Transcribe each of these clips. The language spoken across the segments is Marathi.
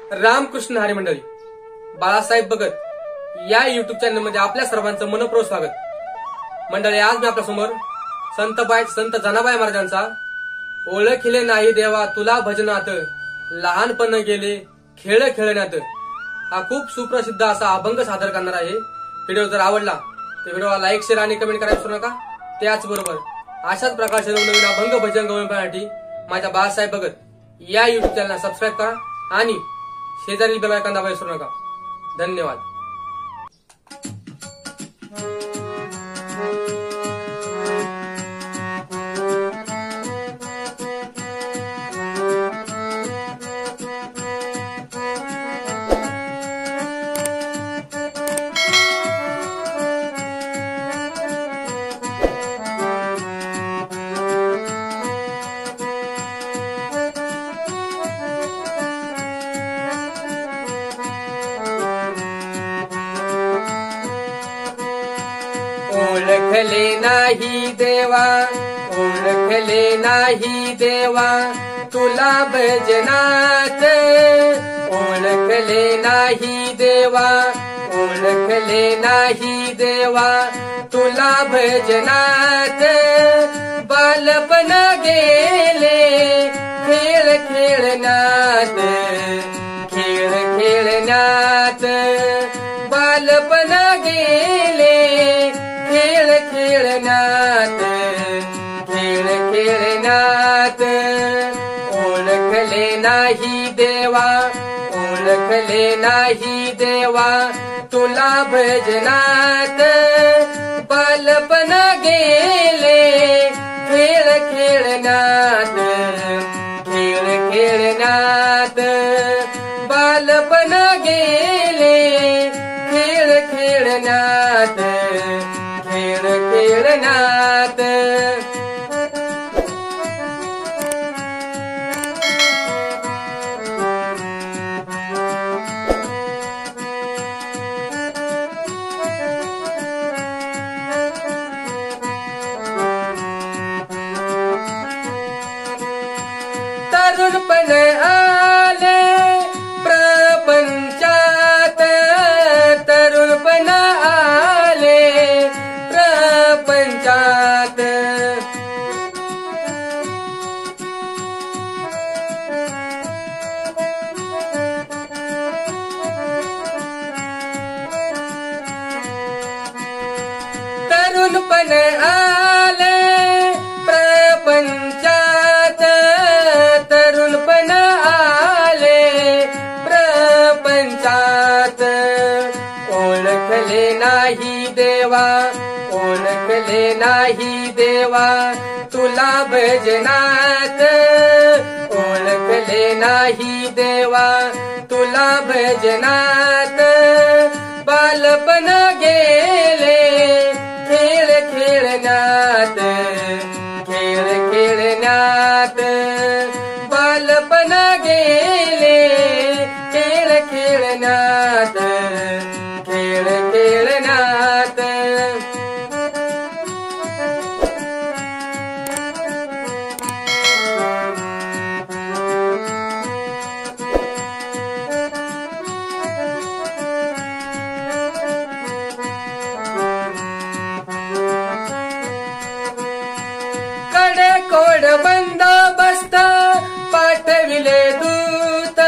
रामकृष्ण हरी मंडळी, बाळासाहेब भगत या युट्यूब चॅनल मध्ये आपल्या सर्वांचं मनपूर्वक स्वागत। मंडळी, आज मी आपल्या समोर संत जनाबाई महाराजांचा ओळखिले नाही देवा तुला भजनात, लहानपण गेले खेळ खेळण्यात हा खूप सुप्रसिद्ध असा अभंग सादर करणार आहे। व्हिडिओ जर आवडला तर व्हिडिओला लाईक, शेअर आणि कमेंट करायला विसरू नका। त्याचबरोबर अशाच प्रकारचे नवनवीन अभंग भजन गवळण्यासाठी माझ्या बाळासाहेब भगत या युट्यूब चॅनलला सबस्क्राईब करा आणि शेजारील बेल आयकॉन दाबायला विसरू नका। धन्यवाद। ओळखले नाही देवा, ओळखले नाही देवा तुला भजनात, ओळखले नाही देवा, ओळखले नाही देवा तुला भजनात। बालपण गेले खेळ खेळण्यात, खेळ खेळण्यात बालपण गेले खेळ खेळण्यात, खेळ खेळण्यात। ओळखले नाही देवा, ओळखले नाही देवा तुला भजनात। बालपण गेले खेळ खेळण्यात, खेळ खेळण्यात बालपण गेले खेळ खेळण्यात, खेळ खेळण्यात। तरुणपण आले प्रपंचात, तरुणपण आले प्रपंचात। तरुणपण आले प्रपंचात, तरुणपण आले प्रपंचात। ओळखले नाही देवा, ओळखले नाही देवा तुला भजनात, ओळखले नाही देवा तुला भजनात। बालपण गेले खेळ खेळण्यात, खेळ खेळण्यात बालपण गेले खेळ खेळण्यात, खेळ खेळण्यात। कडे कोड बंदोबस्त पाठविले दूत,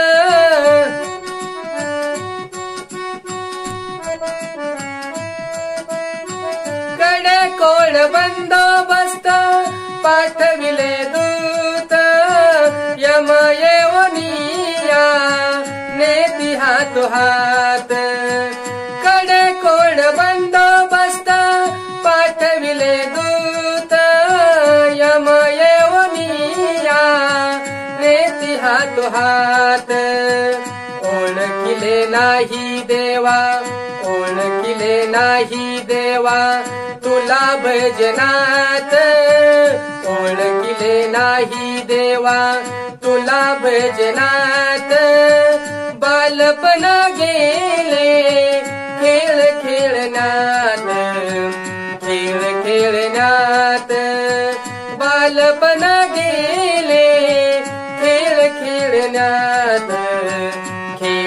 कडे कोड बंदोबस्त पाठविले दूत। यम येऊनिया नेती हात हात, कडे कोड बंदोबस्त पाठविले दूत। यम येऊनिया नेती हात हात। ओळखिले नाही देवा, ओळखिले नाही देवा तुला भजनात, ओळखिले नाही देवा तुला भजनात। बालपण गेले खेळ खेळण्यात, खेळ खेळण्यात बालपण गेले खेळ खेळण्यात, खेळ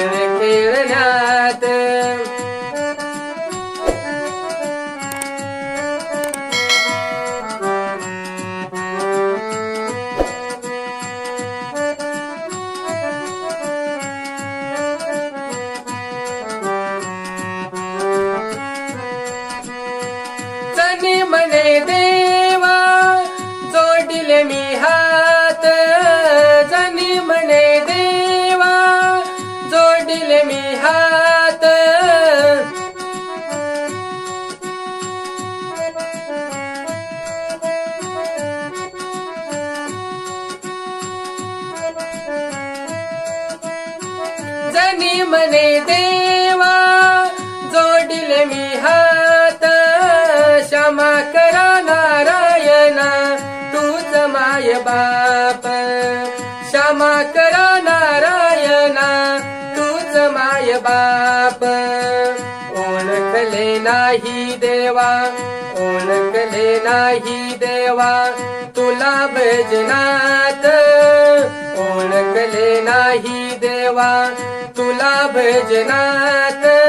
जनी म्हणे देवा जोडिले मी हात, जनी म्हणे देवा जोडिले मी हात, जनी म्हणे देवा जोडिले मी हात, क्षमा करा नारायणा तूच माय बाप, क्षमा करा नारायणा तूच माय बाप, ओळखले नाही देवा, ओळखले नाही देवा तुला भजनात, ओळखले नाही देवा तुला भजनात,